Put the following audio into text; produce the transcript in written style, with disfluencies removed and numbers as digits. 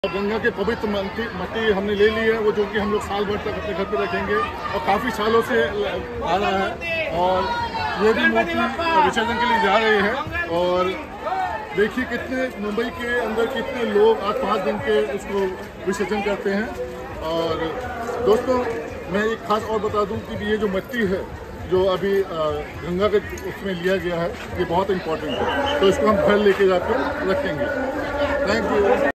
गंगा के पवित्र मट्टी हमने ले ली है, वो जो कि हम लोग साल भर तक अपने घर पे रखेंगे और काफ़ी सालों से आ रहा है। और ये भी मूर्ति विसर्जन के लिए जा रहे हैं। और देखिए कितने मुंबई के अंदर कितने लोग 8-5 दिन के उसको विसर्जन करते हैं। और दोस्तों मैं एक खास और बता दूं कि ये जो मट्टी है जो अभी गंगा के उसमें लिया गया है, ये बहुत इंपॉर्टेंट है, तो इसको हम घर लेके जाकर रखेंगे। Thank you.